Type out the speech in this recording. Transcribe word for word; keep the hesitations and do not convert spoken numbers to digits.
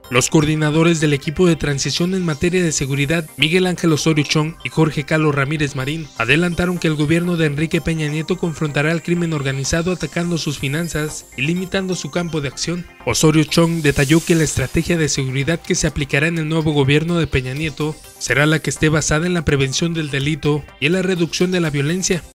Los coordinadores del equipo de transición en materia de seguridad, Miguel Ángel Osorio Chong y Jorge Carlos Ramírez Marín, adelantaron que el gobierno de Enrique Peña Nieto confrontará al crimen organizado atacando sus finanzas y limitando su campo de acción. Osorio Chong detalló que la estrategia de seguridad que se aplicará en el nuevo gobierno de Peña Nieto será la que esté basada en la prevención del delito y en la reducción de la violencia.